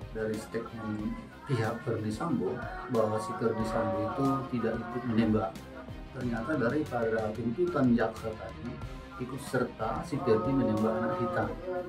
dari statement pihak Verdi Sambo bahwa si Verdi Sambo itu tidak ikut menembak. Ternyata daripada tuntutan jaksa tadi ikut serta si Verdi menembak anak kita,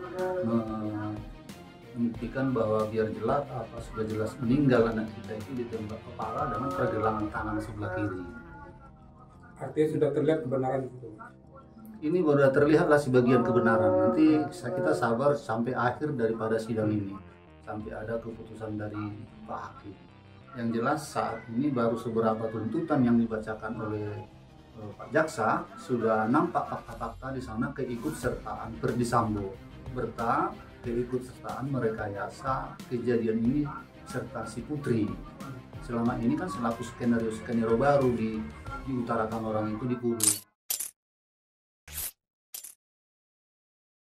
membuktikan bahwa biar jelas sudah jelas meninggal anak kita itu ditembak kepala dengan pergelangan tangan sebelah kiri. Artinya sudah terlihat kebenaran itu. Ini baru terlihatlah sebagian kebenaran. Nanti kita sabar sampai akhir daripada sidang ini, sampai ada keputusan dari Pak Hakim. Yang jelas saat ini baru seberapa tuntutan yang dibacakan oleh Pak Jaksa sudah nampak fakta-fakta di sana keikutsertaan Verdi Sambo berta keikutsertaan merekayasa kejadian ini serta si Putri. Selama ini kan selaku skenario baru diutarakan orang itu di Hulu.